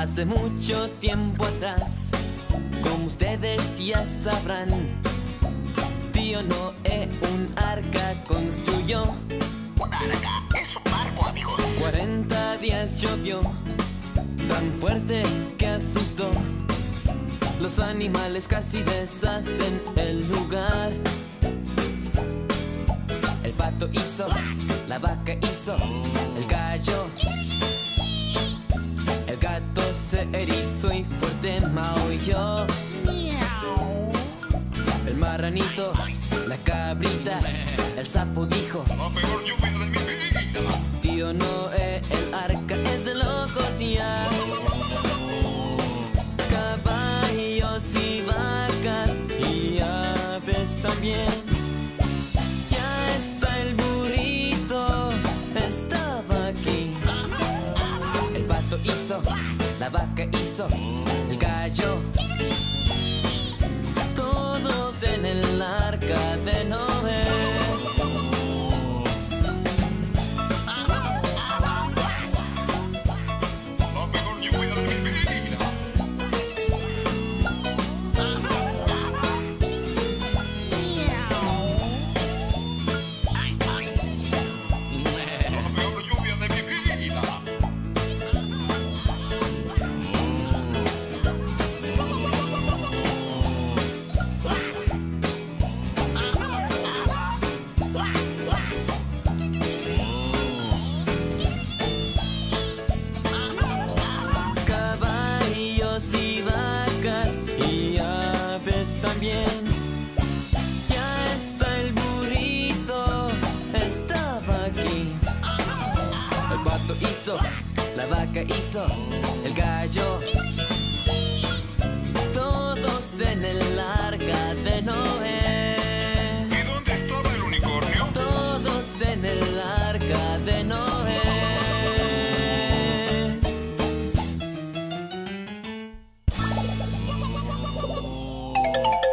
Hace mucho tiempo atrás, como ustedes ya sabrán, tío Noé un arca construyó. Un arca es un barco, amigos. 40 días llovió, tan fuerte que asustó. Los animales casi deshacen el lugar. El pato hizo, la vaca hizo, el gallo. El gato se erizó y fuerte maulló. El marranito, la cabrita, el sapo dijo: La peor lluvia de mi vida. tío Noé, el arca es de locos ya. Caballos y vacas y aves también. Ya está el burrito, estaba aquí. El pato hizo, la vaca hizo, el gallo. Todos en el arca de Noé. La peor lluvia de mi vida. La peor lluvia de mi vida. Caballos y vacas y aves también. Ya está el burrito, estaba aquí. El pato hizo, la vaca hizo, el gallo.